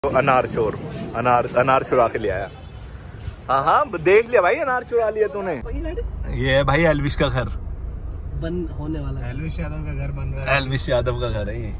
अनार चोर, अनार चुरा के ले आया। हाँ हाँ देख लिया भाई, अनार चुरा लिया तूने। ये है भाई एल्विश का घर बन होने वाला है। एल्विश यादव का घर बन रहा है। एल्विश यादव का घर है ये।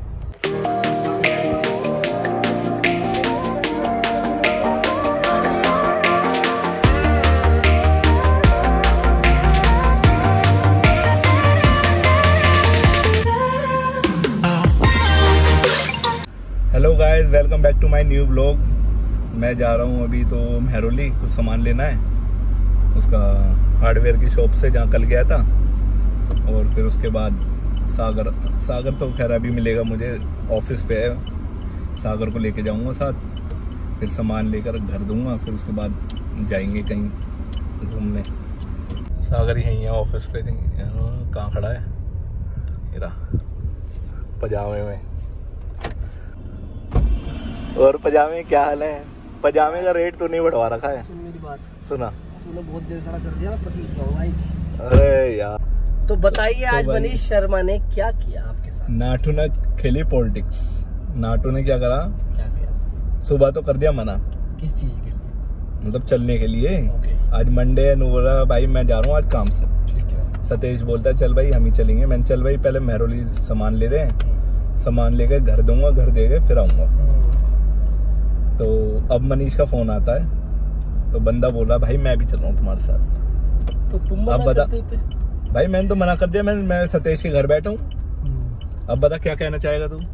Hello guys, welcome back to my new vlog. मैं जा रहा हूँ अभी तो मेहरौली, कुछ सामान लेना है उसका, हार्डवेयर की शॉप से जहाँ कल गया था। और फिर उसके बाद सागर तो खैर अभी मिलेगा मुझे, ऑफिस पे है। सागर को लेके जाऊँगा साथ, फिर सामान लेकर घर दूंगा, फिर उसके बाद जाएंगे कहीं घूमने। सागर यहीं है ऑफिस पे, कहीं कहाँ खड़ा है मेरा, पजामे में। और पजामे क्या हाल है? पजामे का रेट तो नहीं बढ़वा रखा है। सुन मेरी बात, सुना तूने बहुत देर खड़ा कर दिया ना, पसीज का भाई। अरे यार, तो बताइए आज मनीष शर्मा ने क्या किया आपके साथ? नाटू ने खेली पॉलिटिक्स। नाटू ने क्या करा? क्या किया? सुबह तो कर दिया मना। किस चीज के लिए? मतलब चलने के लिए। ओके। आज मंडे है, बोला भाई मैं जा रहा हूँ आज काम से। ठीक है। सतीश बोलता है चल भाई हम ही चलेंगे। मैंने चल भाई पहले मेहरौली सामान ले रहे हैं, सामान लेकर घर दूंगा, घर देके फिर आऊंगा। तो अब मनीष का फोन आता है, तो बंदा बोल रहा भाई मैं भी चल रहा हूँ तुम्हारे साथ। तो तुम अब बता थे? भाई मैंने तो मना कर दिया, मैं सतीश के घर बैठा हूँ। अब बता क्या कहना चाहेगा तू?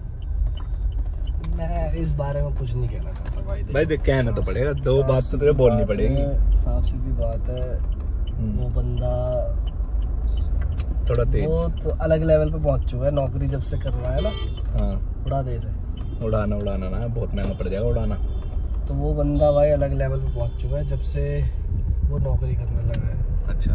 मैं इस बारे में कुछ नहीं कहना चाहता भाई। देख कहना तो पड़ेगा, दो बात तो तुझे बोलनी पड़ेगी। साफ सीधी बात है, वो बंदा थोड़ा तेज, वो तो अलग लेवल पे पहुंच चुका है। नौकरी जब से कर रहा है ना, हाँ उड़ा दे से। उड़ाना ना बहुत महंगा पड़ जाएगा उड़ाना। तो वो बंदा भाई अलग लेवल पे पहुंच चुका है जब से वो नौकरी करने लगा है। अच्छा,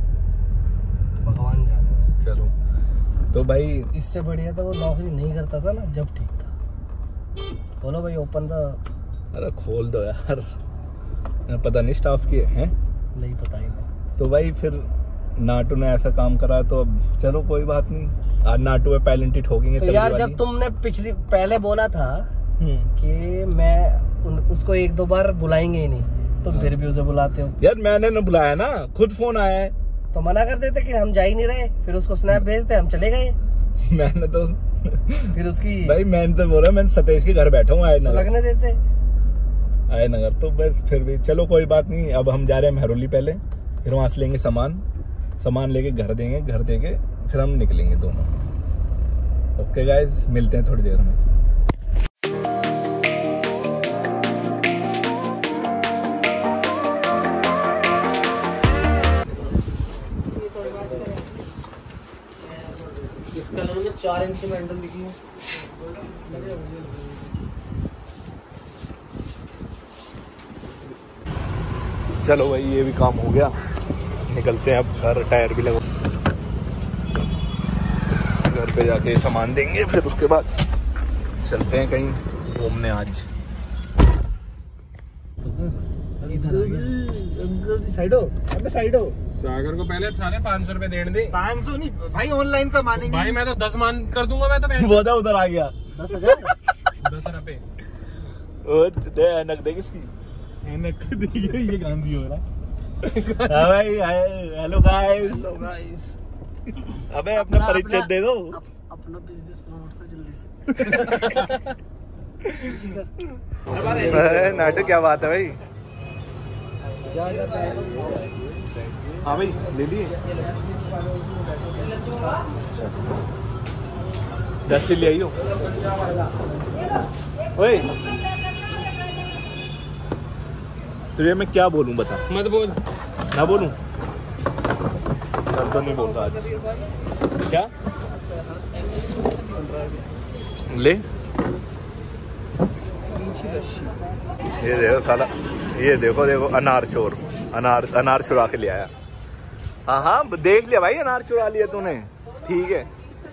भगवान जाने। चलो तो भाई इससे बढ़िया तो वो नौकरी नहीं करता था ना जब ठीक था। बोलो भाई ओपन था। अरे खोल दो यार, पता नहीं स्टाफ की है नहीं पता ही नहीं। तो भाई फिर नाटू ने ऐसा काम करा तो अब चलो कोई बात नहीं, आज नाटू पे पैलेंटी ठोकेंगे। तो यार जब तुमने पहले बोला था कि मैं उसको एक दो बार बुलाएंगे ही नहीं, तुम फिर भी उसे बुलाते हो। यार मैंने न बुलाया ना, खुद फोन आया है। तो मना कर देते कि हम जा ही नहीं रहे, फिर उसको स्नैप भेजते हम चले गए। मैंने तो फिर उसकी भाई मैंने तो बोला मैं सतीश के घर बैठा हूँ, आए नगर लगने देते आए नगर। तो बस फिर भी चलो कोई बात नहीं। अब हम जा रहे हैं मेहरौली पहले, फिर वहां से लेंगे सामान लेके घर देंगे, घर देके फिर हम निकलेंगे दोनों। ओके गाइस, मिलते हैं थोड़ी देर में। इसका नाम 4 इंच की मैंडल लिखी है। चलो भाई ये भी काम हो गया, निकलते हैं अब घर। टायर भी लगा, घर पे जाके सामान देंगे, फिर उसके बाद चलते हैं कहीं घूमने आज। साइड हो। सागर को पहले थाने 500 रुपए देने दे। 500 नहीं भाई, ऑनलाइन का मानेंगे भाई मैं तो 10 मान कर दूंगा। मैं तो वो उधर आ गया 10,000 10 रुपए नकदे किसकी ये गांधी हो रहा। हाँ भाई, हेलो गाइस। अबे अपना परिचय दे दो। अपना बिजनेस प्रमोट कर जल्दी से। नाटक क्या बात है भाई? हाँ भाई ले लिए 10 ले आइयो। ओए तुझे मैं क्या बोलूं बता? मत बोल। ना बोलूं? तो नहीं बोल रहा आज। क्या ले? ये देखो साला, ये देखो अनार चोर, अनार चुरा के ले आया। हाँ देख लिया भाई, अनार चुरा लिया तूने। ठीक है,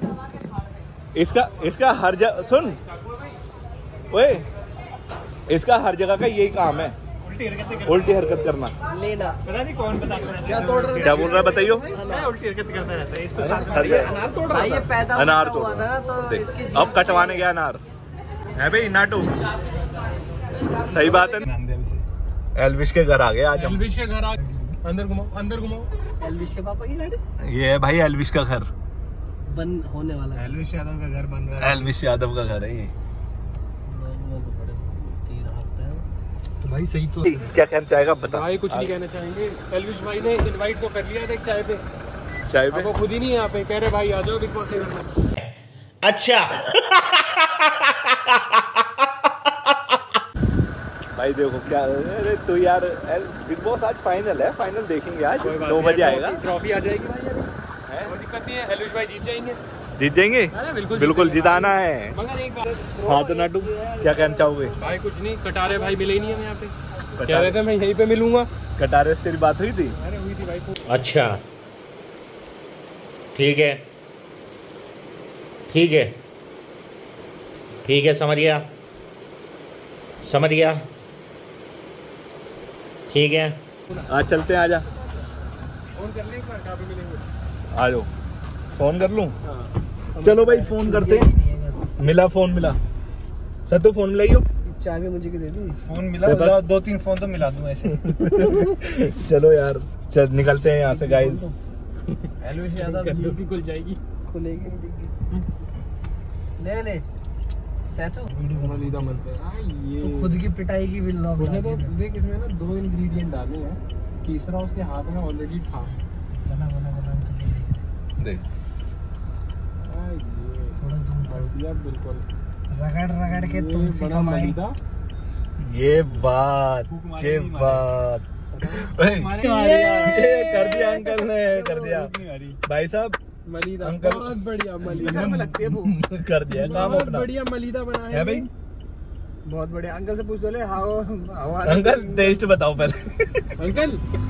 इसका हर जगह सुन, ओए इसका हर जगह का यही काम है, उल्टी हरकत करना। लेना पता नहीं कौन बता क्या बोल रहा है बताइयो? उल्टी हरकत करता रहता है। अनार तोड़ रहा था ना, तो अनार तोड़ हुआ था ना, तो अब कटवाने गया अनार। है भाई नाटू, सही बात है। एल्विश के घर आ गए आज हम। एल्विश के घर आ, अंदर घुमाओ, अंदर घुमाओ। एल्विश के पापा की गाड़ी ये है भाई एल्विश का घर, बन होने वाला है। एल्विश यादव का घर बन रहा है। एल्विश यादव का घर है ये। तो भाई सही तो क्या कहना चाहेगा बता। भाई कुछ नहीं कहना चाहेंगे। एल्विश भाई ने इनवाइट तो कर लिया था एक चाय पे, चाय पे वो खुद ही नहीं है यहाँ पे, कह रहे भाई आ जाओ बिग बॉस के घर में। अच्छा भाई देखो क्या, अरे तो यार बिग बॉस आज फाइनल है, फाइनल देखेंगे आज 2 बजे आएगा। ट्रॉफी आ जाएगी भाई अभी, कोई दिक्कत नहीं है। एल्विश भाई जीत जाएंगे, जीत जाएंगे, बिल्कुल बिल्कुल जिताना है। मगर एक बात, हाँ तो नाटू क्या कहना चाहोगे। भाई कुछ नहीं, कटारे भाई मिले ही नहीं हमें यहाँ पे, कह रहे थे मैं यहीं पे मिलूंगा। कटारे से तेरी बात हुई थी? अरे हुई थी भाई। अच्छा ठीक है, ठीक है, ठीक है, समझ गया, समझ गया, ठीक है। आज चलते हैं, आजा फोन कर ले एक बार, कहाँ पे मिलेंगे। आ जाओ, फोन कर लूं? चलो भाई फोन करते हैं। मिला, फोन मिला। सत्तू फोन मिलाइयो। चाय भी मुझे की दे दी। फोन मिला, 2-3 फोन तो मिला दूं ऐसे। चलो यार, चल निकलते हैं यहाँ से गाइस। एल्विश यादव की खुल जाएगी, खुलेगी ले ले सैचो मलिदा बनते हैं। ये तो खुद की पिटाई की व्लॉग मुझे तो देख, इसमें ना 2 इंग्रेडिएंट डालने हैं, तीसरा उसके हाथ में ऑलरेडी था। बना देख थोड़ा जूम कर दिया बिल्कुल, रगड़ के तुम बड़ा सिखाओ मलिदा। ये बात, ये बात ये कर दिया अंकल ने, कर दिया भाई साहब। मलिदा अंकल बहुत बढ़िया मलिदा में लगती है वो। कर दिया काम बहुत अपना। बढ़िया मलिदा बना है भाई, बहुत बढ़िया। अंकल से पूछ दो ले हाउ अंकल टेस्ट बताओ पहले। अंकल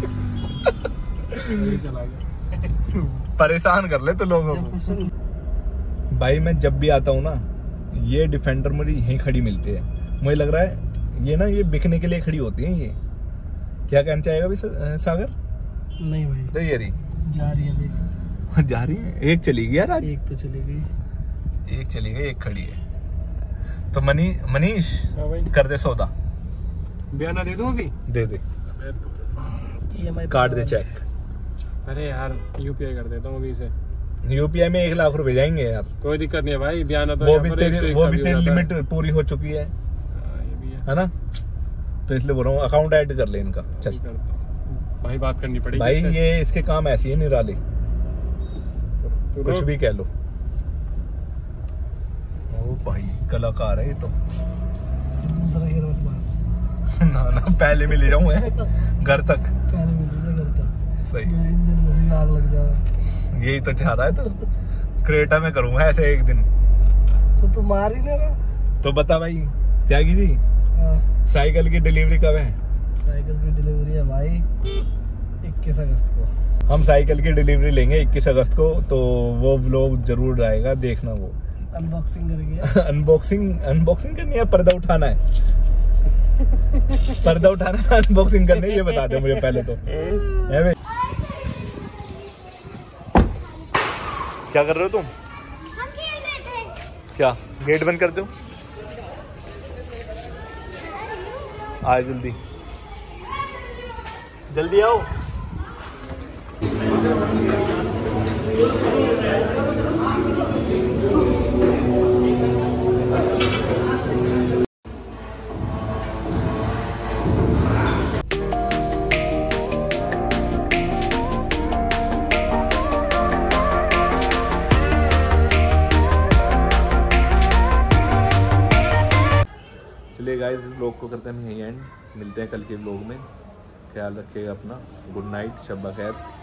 ये चला गया। परेशान कर ले तो लोगों को। भाई मैं जब भी आता हूँ ना, ये डिफेंडर मुझे यहीं खड़ी मिलती है। मुझे लग रहा है ये ना, ये बिकने के लिए खड़ी होती है। ये क्या कहना चाहेगा भाई सागर? नहीं भाई तो ये रही जा रही है, देख जा रही है। एक चली गई यार आज, एक तो चली गई, एक चली गई, एक खड़ी है। तो मनीष हाँ भाई, कर दे सौदा, बयाना दे दूं अभी? दे दे, EMI काट दे चेक। अरे यार यूपीआई कर देता हूँ अभी से। यूपीआई में 1 लाख रुपए जाएंगे यार। कोई दिक्कत नहीं है भाई, बयाना तो वो यहाँ भी पर तेरी 101 वो का भी भी तेरी हो जाता लिमिट पूरी हो चुकी है है। हाँ, ये भी है ना? तो इसलिए बोल रहा हूँ अकाउंट ऐड कर ले इनका। चल करता हूँ। भाई बात करनी पड़ेगी भाई, इससे। ये इसके काम ऐसी है निराले, तो कुछ रोक। भी कह लो। ओ भाई कलाकार है ये तो। दूसरा गिर मत मार, ना ना पहले में ले जाऊं घर तक। पहले मिल करता सही, इंजन में से आग लग जाए। यही तो चाह रहा है तो। क्रेटा में करूंगा ऐसे एक दिन। तो तू मार ही नहीं रहा। तो बता भाई त्यागी जी, साइकिल की डिलीवरी कब है? साइकिल की डिलीवरी है भाई 21 अगस्त को। हम साइकिल की डिलीवरी लेंगे 21 अगस्त को, तो वो व्लॉग जरूर आएगा, देखना वो। अनबॉक्सिंग करेंगे। अनबॉक्सिंग करनी है, पर्दा उठाना है? पर्दा उठाना है, अनबॉक्सिंग करनी है, ये बता दो मुझे पहले तो। है भाई, क्या कर रहे हो तुम? क्या गेट बंद कर दो? आओ जल्दी, जल्दी आओ। चलिए गाइस, इस ब्लॉग को करते हैं हम यहीं एंड। मिलते हैं कल के ब्लॉग में। ख्याल रखिएगा अपना। गुड नाइट, शब ब खैर।